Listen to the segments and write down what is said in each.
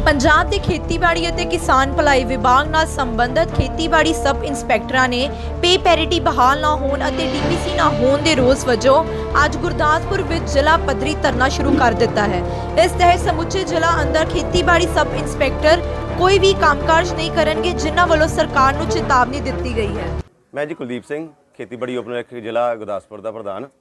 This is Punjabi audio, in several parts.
पंजाब के खेतीबाड़ी ਅਤੇ किसान भलाई विभाग ਨਾਲ संबंधित खेतीबाड़ी सब इंस्पैक्टरां ने पे पैरिटी बहाल ना होने ਅਤੇ डीपीसी ना होने के रोस वजों ਅੱਜ गुरदासपुर ਵਿੱਚ ਜ਼ਿਲ੍ਹਾ ਪੱਧਰੀ ਧਰਨਾ शुरू कर दिता है। इस तहत समूचे ਜ਼ਿਲ੍ਹਾ अंदर खेतीबाड़ी सब इंस्पैक्टर कोई भी कामकाज नहीं करेंगे जिन्हां ਵੱਲੋਂ सरकार ਨੂੰ चेतावनी दी गई है। मैं जी कुलदीप सिंह खेतीबाड़ी उपनिरीक्षक ਜ਼ਿਲ੍ਹਾ गुरदासपुर का प्रधान।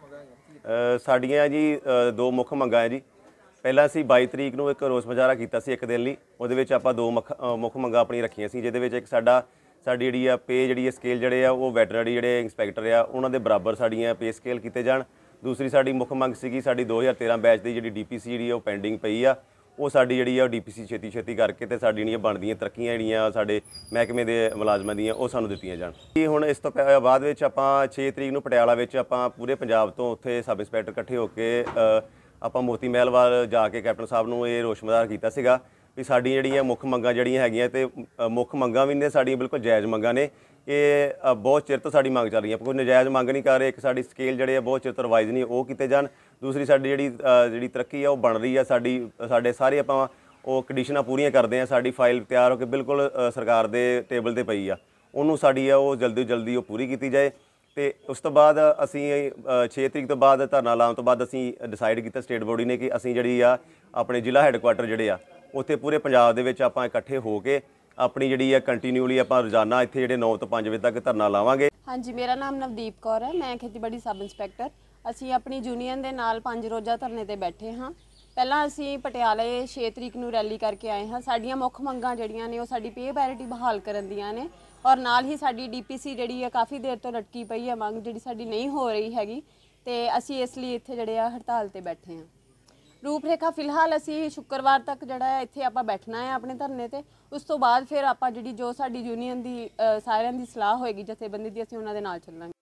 साड़ियाँ जी दो मुख मंगां है जी। पहला असीं 22 तरीक ਨੂੰ एक रोस मुजाहरा कीता सी एक दिन ਲਈ। ਉਹਦੇ ਵਿੱਚ ਆਪਾਂ ਦੋ ਮੁੱਖ ਮੰਗਾਂ ਆਪਣੀ ਰੱਖੀਆਂ ਸੀ, ਜਿਹਦੇ ਵਿੱਚ ਇੱਕ ਸਾਡੀ ਜਿਹੜੀ ਆ ਪੇ ਜਿਹੜੀ ਸਕੇਲ ਜਿਹੜੇ ਆ ਉਹ ਵੈਟਰਨਰੀ ਜਿਹੜੇ ਇੰਸਪੈਕਟਰ ਆ ਉਹਨਾਂ ਦੇ ਬਰਾਬਰ ਸਾਡੀਆਂ ਪੇ ਸਕੇਲ ਕੀਤੇ ਜਾਣ। ਦੂਸਰੀ ਸਾਡੀ ਮੁੱਖ ਮੰਗ ਸੀਗੀ ਸਾਡੀ 2013 ਬੈਚ ਦੀ ਜਿਹੜੀ ਡੀਪੀਸੀ ਜਿਹੜੀ ਉਹ ਪੈਂਡਿੰਗ ਪਈ ਆ, ਉਹ ਸਾਡੀ ਜਿਹੜੀ ਆ ਡੀਪੀਸੀ ਛੇਤੀ ਕਰਕੇ ਤੇ ਸਾਡੀ ਜਿਹੜੀਆਂ ਬਣਦੀਆਂ ਤਰੱਕੀਆਂ ਜਿਹੜੀਆਂ ਸਾਡੇ ਮਹਿਕਮੇ ਦੇ ਮੁਲਾਜ਼ਮਾਂ ਦੀਆਂ ਉਹ ਸਾਨੂੰ ਦਿੱਤੀਆਂ ਜਾਣ। ਹੁਣ ਇਸ ਤੋਂ ਬਾਅਦ ਵਿੱਚ ਆਪਾਂ 6 ਤਰੀਕ ਨੂੰ ਪਟਿਆਲਾ ਵਿੱਚ ਆਪਾਂ ਪੂਰੇ ਪੰਜਾਬ ਤੋਂ ਉੱਥੇ ਸਬ ਇੰਸਪੈਕਟਰ ਇਕੱਠੇ ਹੋ ਕੇ ਆਪਾਂ ਮੋਤੀ ਮਹਿਲ ਵੱਲ ਜਾ ਕੇ ਕੈਪਟਨ ਸਾਹਿਬ ਨੂੰ ਇਹ ਰੋਸ ਮੁਜ਼ਾਹਰਾ ਕੀਤਾ ਸੀਗਾ ਵੀ ਸਾਡੀਆਂ ਜਿਹੜੀਆਂ ਮੁੱਖ ਮੰਗਾਂ ਜਿਹੜੀਆਂ ਹੈਗੀਆਂ ਤੇ ਮੁੱਖ ਮੰਗਾਂ ਵੀ ਨੇ ਸਾਡੀਆਂ ਬਿਲਕੁਲ ਜਾਇਜ਼ ਮੰਗਾਂ ਨੇ। ਇਹ ਬਹੁਤ ਚਿਰ ਤੋਂ ਸਾਡੀ ਮੰਗ ਚੱਲ ਰਹੀ ਹੈ, ਕੋਈ ਨਜਾਇਜ਼ ਮੰਗ ਨਹੀਂ ਕਰ ਰਹੇ। ਇੱਕ ਸਾਡੀ ਸਕੇਲ ਜਿਹੜੇ ਆ ਬਹੁਤ ਚਿਰ ਤੋਂ ਰਿਵਾਈਜ਼ ਨਹੀਂ ਉਹ ਕੀਤੇ ਜਾਣ। ਦੂਸਰੀ ਸਾਡੀ ਜਿਹੜੀ ਤਰੱਕੀ ਆ ਉਹ ਬਣ ਰਹੀ ਆ, ਸਾਡੇ ਸਾਰੇ ਆਪਾਂ ਉਹ ਕੰਡੀਸ਼ਨਾਂ ਪੂਰੀਆਂ ਕਰਦੇ ਆ। ਸਾਡੀ ਫਾਈਲ ਤਿਆਰ ਹੋ ਕੇ ਬਿਲਕੁਲ ਸਰਕਾਰ ਦੇ ਟੇਬਲ 'ਤੇ ਪਈ ਆ, ਉਹਨੂੰ ਸਾਡੀ ਆ ਉਹ ਜਲਦੀ ਉਹ ਪੂਰੀ ਕੀਤੀ ਜਾਏ। ਤੇ ਉਸ ਤੋਂ ਬਾਅਦ ਅਸੀਂ 6 ਤਰੀਕ ਤੋਂ ਬਾਅਦ ਧਰਨਾ ਲਾਉਣ ਤੋਂ ਬਾਅਦ ਅਸੀਂ ਡਿਸਾਈਡ ਕੀਤਾ ਸਟੇਟ ਬੋਡੀ ਨੇ ਕਿ ਅਸੀਂ ਜਿਹੜੀ ਆ ਆਪਣੇ ਜ਼ਿਲ੍ਹਾ ਹੈੱਡਕੁਆਟਰ ਜਿਹੜੇ ਆ ਉੱਥੇ ਪੂਰੇ ਪੰਜਾਬ ਦੇ ਵਿੱਚ ਆਪਾਂ ਇਕੱਠੇ ਹੋ ਕੇ ਆਪਣੀ ਜਿਹੜੀ ਆ ਕੰਟੀਨਿਊਲੀ ਆਪਾਂ ਰੋਜ਼ਾਨਾ ਇੱਥੇ ਜਿਹੜੇ 9 ਤੋਂ 5 ਵਜੇ ਤੱਕ ਧਰਨਾ ਲਾਵਾਂਗੇ। ਹਾਂਜੀ, ਮੇਰਾ ਨਾਮ ਨਵਦੀਪ ਕੌਰ ਹੈ, ਮੈਂ ਖੇਤੀਬਾੜੀ ਸਬ ਇੰਸਪੈਕਟਰ। ਅਸੀਂ ਆਪਣੀ ਯੂਨੀਅਨ ਦੇ ਨਾਲ 5 ਰੋਜ਼ਾ ਧਰਨੇ ਤੇ ਬੈਠੇ ਹਾਂ। ਪਹਿਲਾਂ ਅਸੀਂ ਪਟਿਆਲੇ 6 ਤਰੀਕ ਨੂੰ ਰੈਲੀ ਕਰਕੇ ਆਏ ਹਾਂ। ਸਾਡੀਆਂ ਮੁੱਖ ਮੰਗਾਂ ਜਿਹੜੀਆਂ ਨੇ ਉਹ ਸਾਡੀ ਪੇ ਪੈਰਿਟੀ ਬਹਾਲ ਕਰਨ ਦੀਆਂ ਨੇ, ਔਰ ਨਾਲ ਹੀ ਸਾਡੀ ਡੀਪੀਸੀ ਜਿਹੜੀ ਆ ਕਾਫੀ ਦੇਰ ਤੋਂ ਲਟਕੀ ਪਈ ਹੈ ਮੰਗ ਜਿਹੜੀ ਸਾਡੀ ਨਹੀਂ ਹੋ ਰਹੀ ਹੈਗੀ, ਤੇ ਅਸੀਂ ਇਸ ਲਈ ਇੱਥੇ ਜਿਹੜੇ ਆ ਹੜਤਾਲ ਤੇ ਬੈਠੇ ਹਾਂ। ਰੂਪਰੇਖਾ ਫਿਲਹਾਲ ਅਸੀਂ ਸ਼ੁੱਕਰਵਾਰ ਤੱਕ ਜਿਹੜਾ ਹੈ ਇੱਥੇ ਆਪਾਂ ਬੈਠਣਾ ਹੈ ਆਪਣੇ ਧਰਨੇ ਤੇ। ਉਸ ਤੋਂ ਬਾਅਦ ਫਿਰ ਆਪਾਂ ਜਿਹੜੀ ਜੋ ਸਾਡੀ ਯੂਨੀਅਨ ਦੀ ਸਾਰਿਆਂ ਦੀ ਸਲਾਹ ਹੋਏਗੀ ਜਥੇਬੰਦੀ ਦੀ, ਅਸੀਂ ਉਹਨਾਂ ਦੇ ਨਾਲ ਚੱਲਾਂਗੇ।